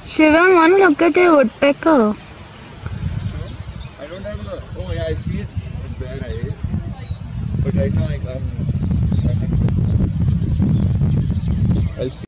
Shivam, want to look at a woodpecker? Sure. I don't have a. Oh yeah, I see it with bare eyes. But right now I'll